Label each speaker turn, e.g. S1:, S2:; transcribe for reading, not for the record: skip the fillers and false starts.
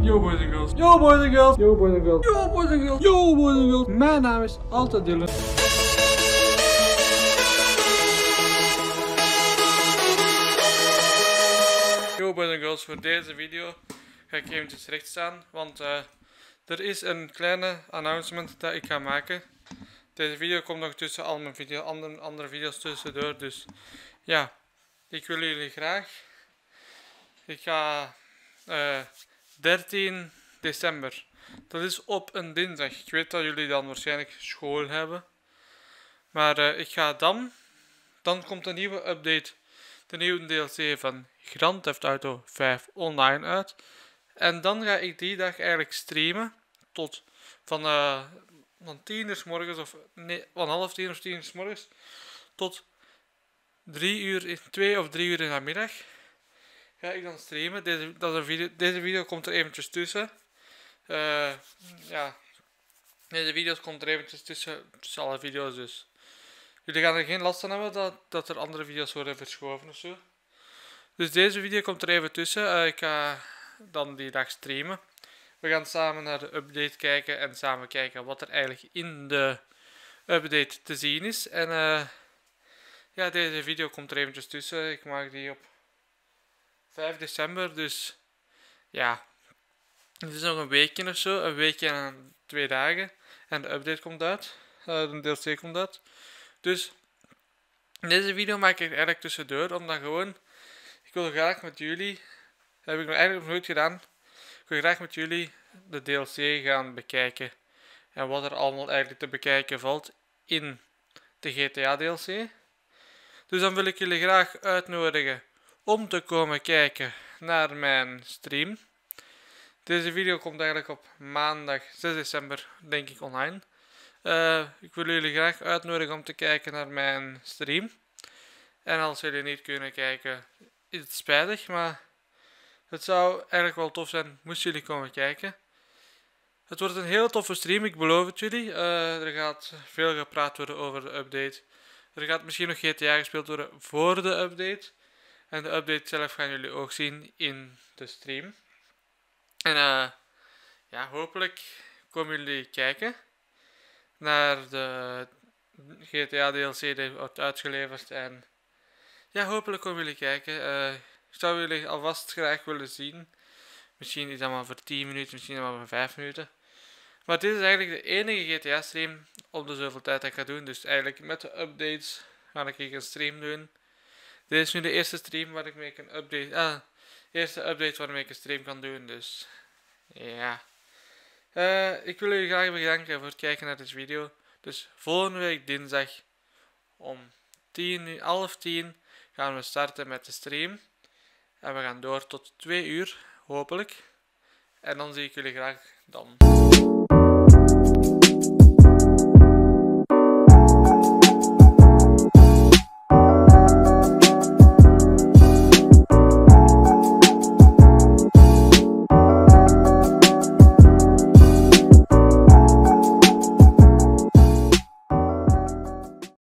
S1: Yo boys and girls. Yo boys and girls. Yo boys and girls. Yo boys and girls. Yo boys and girls. Mijn naam is altijd Dylan. Yo boys and girls, voor deze video ga ik eventjes recht staan, want er is een kleine announcement dat ik ga maken. Deze video komt nog tussen al mijn andere video's tussendoor, dus ja, ik wil jullie graag. Ik ga 13 december, dat is op een dinsdag. Ik weet dat jullie dan waarschijnlijk school hebben, maar ik ga dan komt een nieuwe update, de nieuwe DLC van Grand Theft Auto 5 online uit. En dan ga ik die dag eigenlijk streamen tot van 10 uur 's morgens, of nee, van half 10 of 10 uur 's morgens tot 2 of 3 uur in de middag. Ga ik dan streamen. Deze video komt er eventjes tussen. Ja, deze video's komt er eventjes tussen alle video's, dus jullie gaan er geen last van hebben dat er andere video's worden verschoven of zo. Dus deze video komt er even tussen. Ik ga dan die dag streamen. We gaan samen naar de update kijken en samen kijken wat er eigenlijk in de update te zien is. En ja, deze video komt er eventjes tussen. Ik maak die op 5 december, dus ja, het is nog een weekje of zo, een weekje en 2 dagen en de update komt uit, de DLC komt uit. Dus deze video maak ik eigenlijk tussendoor, omdat gewoon, ik wil graag met jullie, dat heb ik eigenlijk nog nooit gedaan, ik wil graag met jullie de DLC gaan bekijken en wat er allemaal eigenlijk te bekijken valt in de GTA DLC. Dus dan wil ik jullie graag uitnodigen om te komen kijken naar mijn stream. Deze video komt eigenlijk op maandag 6 december, denk ik, online. Ik wil jullie graag uitnodigen om te kijken naar mijn stream. En als jullie niet kunnen kijken, is het spijtig, maar het zou eigenlijk wel tof zijn moesten jullie komen kijken. Het wordt een heel toffe stream, ik beloof het jullie. Er gaat veel gepraat worden over de update. Er gaat misschien nog GTA gespeeld worden voor de update. En de update zelf gaan jullie ook zien in de stream. En ja, hopelijk komen jullie kijken naar de GTA DLC die wordt uitgeleverd. En ja, hopelijk komen jullie kijken. Ik zou jullie alvast graag willen zien. Misschien is dat maar voor 10 minuten, misschien maar voor 5 minuten. Maar dit is eigenlijk de enige GTA stream op de zoveel tijd dat ik ga doen. Dus eigenlijk met de updates ga ik een stream doen. Dit is nu de eerste stream waar ik mee een update. Eerste update waarmee ik een stream kan doen. Dus ja. Ik wil jullie graag bedanken voor het kijken naar deze video. Dus volgende week dinsdag om 10:30 gaan we starten met de stream. En we gaan door tot 2 uur, hopelijk. En dan zie ik jullie graag dan.